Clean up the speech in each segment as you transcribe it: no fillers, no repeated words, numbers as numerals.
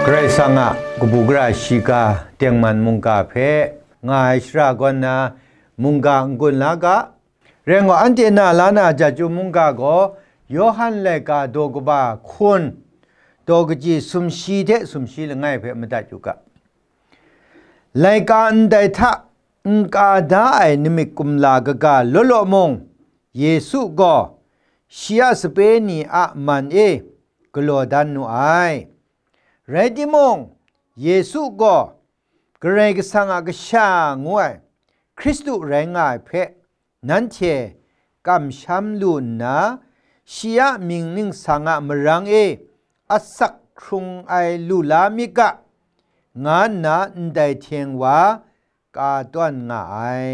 กระสังกบุกระชิกาเตียงมันมุงกาเพงายสระกอนนามุงกากุลลากะเรื่องอันเทน่าลานาจะจูมุงกาโกโยฮันเลกาโดกบาคุณโดกจีสุมชีเทสุมชีลง่ายเพไม่ได้จุกะเลกาอันใดท่าอุงกาได้นิมิกุมลากกาลลมงเยซูก็เชียสเปนีอามันกลัวดันนูไอเรดิมงเยซูก็เกรงสังกชางวยคริสตุแรงง่ายเพนั้นเชกำช้ำลุนนะเชียมิงนิงสังมรังอัสักครุงไอลุลามิกะงานนะได้เทียงว่ากาต้นง่าย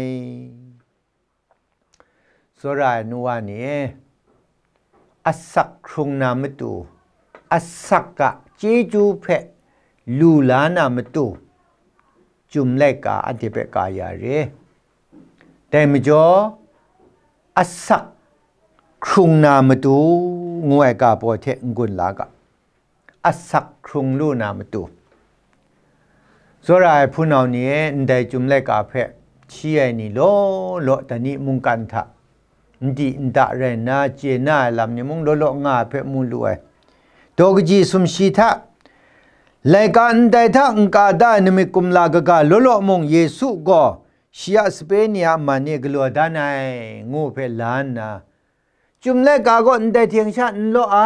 สุรายนัวนี่อัสักครุงนามตูอัสักกะเจจูเพลูลานามตูจุมเลกาอันที่เปกายาเรแต่มจ่ออัสักครุงนามตูงวยกาโปเทงกุลลากะอัสักครุงลูนามตูสุรายผู้นานี้ได้จุมเลกาเพเชียนี่โลตานี้มุงกันทะดีอินดาเรน่าเจน่าลำนี้มุงโลงาเพมุลวยโดกจีสุมชีทะเลกันได้ทั้งกาได้นมิกุมลากกาลมงเยซูก็เชียสเปเนียมันนี่กลัวด้านในงูเพลานนะจุมเลกาก็ได้เทียงชาโลไอ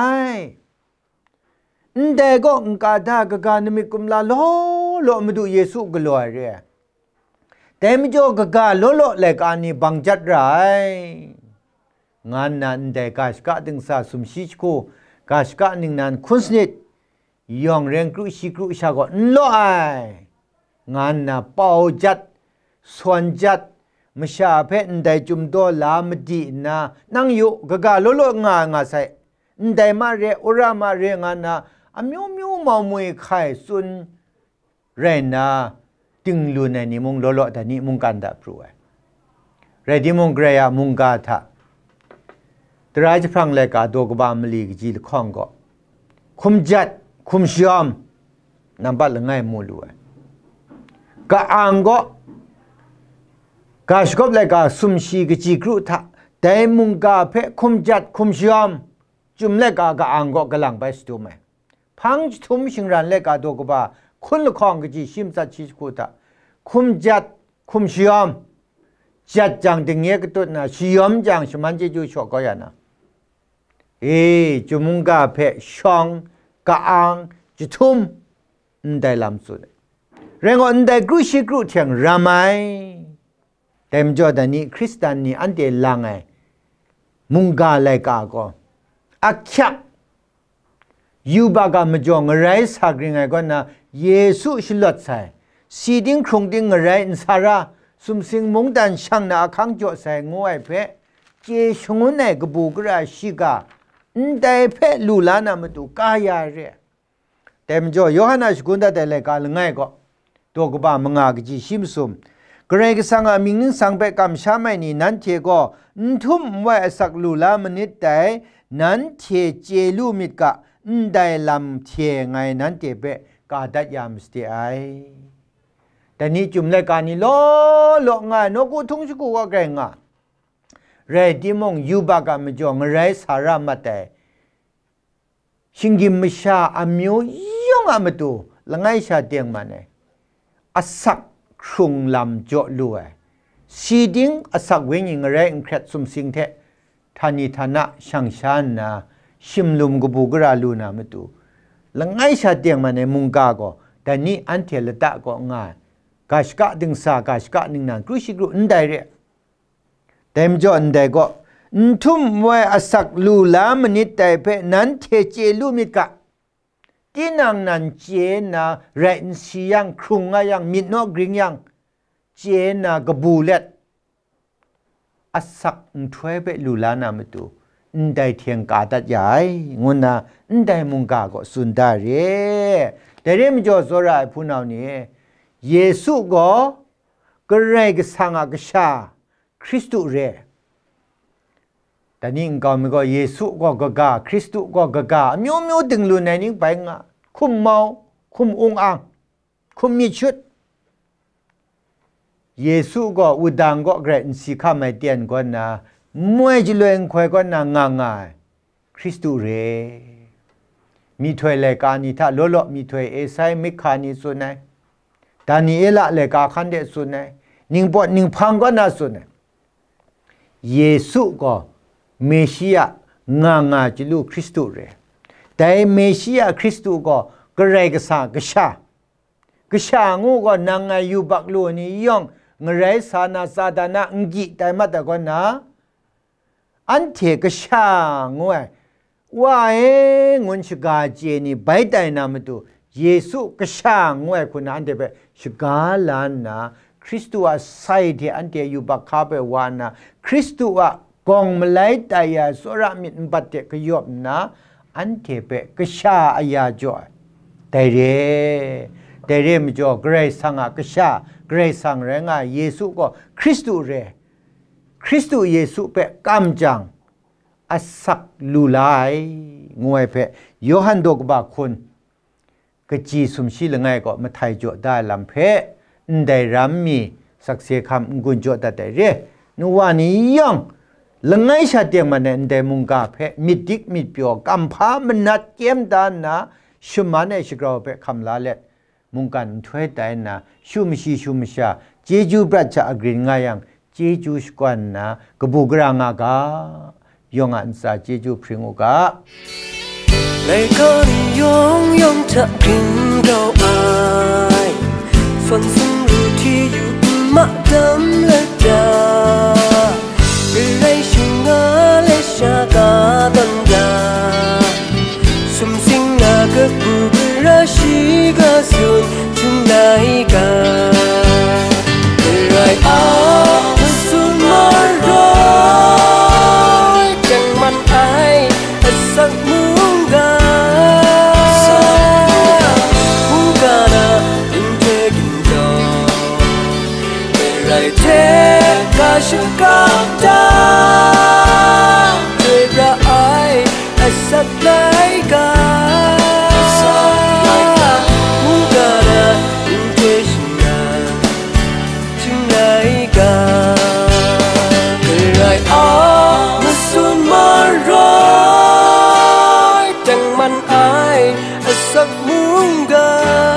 ได้ก็กาได้กกานมิกุมลาโลมาดูเยซูกลัวเรียแต่ไม่โจกกาโลเลกันนี่บังจัดไรงานนั้นได้กาสกะดึงซาสุมชิชโกกาสกะนิงนันคุณสนิทยองเรียงครุชิครุชาก็โลไองานน่ะเป่าจัดส่วนจัดมชาเพนได้จุมโตลามดีนะนั่งอยู่กะโลงางาใส่ได้มาเรอุรามาเรงานน่ะอมิวมามวยไข่สุนเรน่ะติงลูในนิมุงโลแต่นี้มุงกันดาปรวยเรดิมุงเกรยมุงกาทะตรายจะฟังเลยกาโดกบามลีกจีลข้องก็คุมจัดคุมชยอมนับบัตรง่ายมูลวยกะอังก็กาสกบเลยกาสุมชีกจีกรุทะแต่มุงกาเพคุมจัดคุมชยอมจุมเลยกาอังก็กำลังไปสตูไหมพังทุมชิงรันเลยกาโดกบาคุณละข้องกจีชิมสัตชิสกุตะคุมจัดคุมชยอมจัดจังติงเงี้ยก็ตัวน่ะชยอมจังชมันจะอยู่ชอกก็ยันนะจุมุงกาเพช่องกะอังจุทุมได้ลำสุดเรื่องอันได้กรุชิกรุเทียงรามัยเต็มจอดนี้คริสเตียนนี่อันเดียลังไงมุงกาเลกาก็อักยักยูบากามจงไรสักยังไงก็นะเยซูชิลต์ใส่สีดิ้งคงดิ้งไรอินสาระสุมสิงมุงดันช่างนาขังจ่อใส่งวยเพเจชงวนในกบุกระชิกาได้เพลูลานามาดูกายาเร่แต่มจ่อโยฮันสกุนดาแต่เลยกาลง่ายก็ตัวกบ้ามงากจีชิมซุมเกรงกสังมิงสังเปกำชาไม่นี่นั้นเทก็ทุ่มไว้สักลูลามนิดแต่นั้นเทเจลูมิดกะได้ลำเทไงนั้นเทเปกาดัดยามสเตไอแต่นี้จุ่มรายการนี้โลง่ายนกูทุ่งสกุก็เกรงเรดิมงยูบากามจงไรสารามาแต่ชิงกิมชาอมิวยงอามาตูละไงชาเตียงมาเนี่ยอสักครุงลำจ่อลวยสีดิ้งอสักเวงิงไรอิงเครดสุมสิงเทธานิธนะช่างชานนะชิมลุมกบูกราลูนามาตูละไงชาเตียงมาเนี่ยมุงกาก็แต่นี้อันเทลตะก็ง่ายกาชกะดึงสากาชกะนิงนันกรุชิกรุนได้เร่เต็มจอนได้ก็ทุ่มไว้อสักลูลามนิดแต่เพนั้นเทเจลูมิกะที่นางนั้นเจนะเรนซียังครุงยังมิดนอกริงยังเจนะกบูเลตอสักถวยเปลูลานามตุได้เทียงกาตัดใหญ่งุนนะได้มุงกาก็สุนดาเร่แต่เรื่องมันจะสลายผู้นานี้เยซูก็กระไรก็สังกษาคริสตุเร่แต่นี่ก็มันก็เยซูก็กะคริสตุก็กะမျိုးดึงลุนในนี้ไปงะคุมเมาคคุมองอังคุมมีชุดเยซูก็อุดังก็เกรนสิข้าไม่เตียนก่อนนะมวยจิเลงควยก่อนนะง่ายคริสตุเรมีถวยเลกานิทะโลโลมีถวยเอไซมิคานิสุนัยดานิเอละเลกาคันเดสุนัยนิงปอดนิงพังก็น่าสุนัยเยซูก็เมชิยะง่ายจิลูคริสตุเรแต่เมชิยะคริสตุก็กระไรกษากษากษางูก็นางอายุบักลูนี่ย่องเงไรสานาซาดานะงกิแต่มาแต่ก่อนนะอันเทกษางูว่าเองุนชกาเจนี่ใบแต่นามาดูเยซูกษางูคุณอันเดเปชกาลานะคริสต์ว่าใส่ที่อันเดียอยู่บักคาเปวานะคริสต์ว่ากองมาไล่ตายาสุรามินบัตเตกยบนะอันเทเปกษาอายาจ่อยแต่เรมจ่อเกรซังกษาเกรซังแรงเยซูก็คริสต์เรคริสต์เยซูเปกำจังอาศักลูไลงวยเปโยฮันดกบาคนกจีสมชีลงไงก็มาไทยจ่อได้ลำเพได้รำมีสักเสียคำกุญจ่อแต่เรนัวนี้ยังลงไงชาเตียงมันได้มุงกาเพมิดิกมิดเปียวกำพามันนัดเกมดานนะชุมันเอชกราวเปคำลาเล็ดมุงกันช่วยแต่นะชุมชาเจจูปรัชญาอักรินงายังเจจูสกวนนะกบุกรางากายองอันซาเจจูพริงอุกาไม่ก็นิยงจะกินเราอายส่วนซึ่งรู้ที่อยู่มาดำและดาเรื่อยชิงาและชากาตันดาสมสิ่งน่าก็บุกราชีก็สุดจุนไหนกันไรอาสุนมารอยจังมันไอสักมุงกามุงกานะอินเทกินโตไรเทกาชกาดาเรื่อยไอสักไหนกันสักมุงกา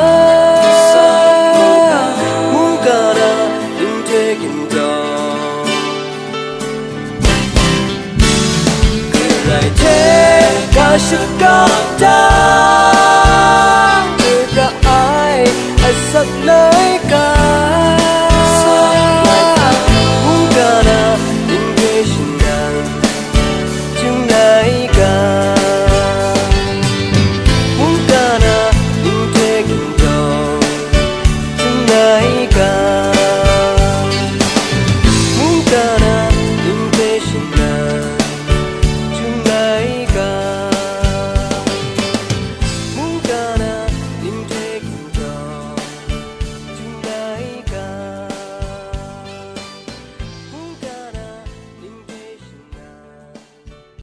มุงกานะอินเทกินโตคือไรเทกาชกาดาคือระไอสักไหนกัน